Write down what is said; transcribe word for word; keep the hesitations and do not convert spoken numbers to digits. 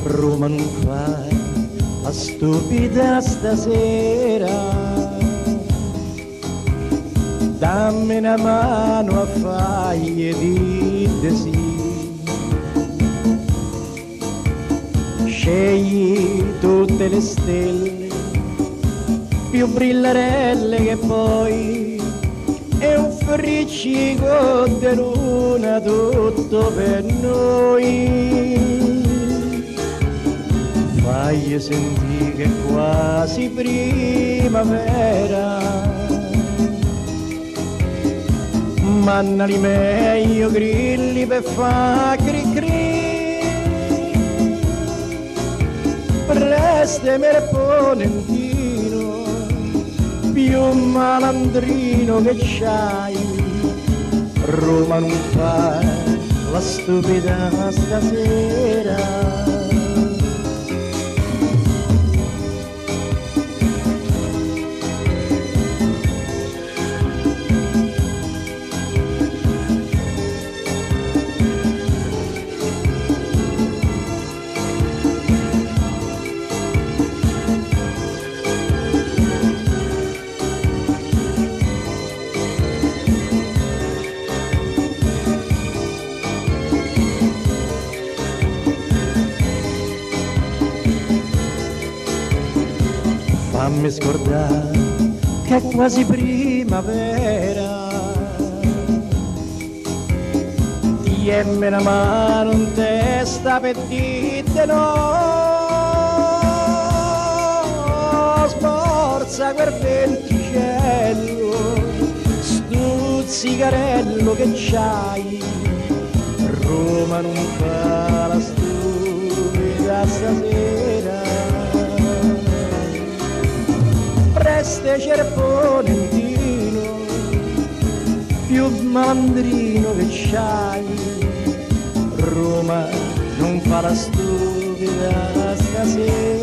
Roma non fa la stupida stasera, dammi una mano a faglie di sì. Scegli tutte le stelle più brillarelle che poi è un friccico di luna tutto per noi. Fagli sentire che è quasi primavera, mannali meglio grilli per fa cri cri. Preste me ponentino, più malandrino che c'hai. Roma non fa la stupida stasera. Fammi scordare che è quasi primavera, tiemmi una mano in testa per dite no, sborza quel venticello, stuzzicarello che c'hai. Roma non fa la stupida stasera. Preste cerponentino, più malandrino che c'hai. Roma non fa la stupida stasera.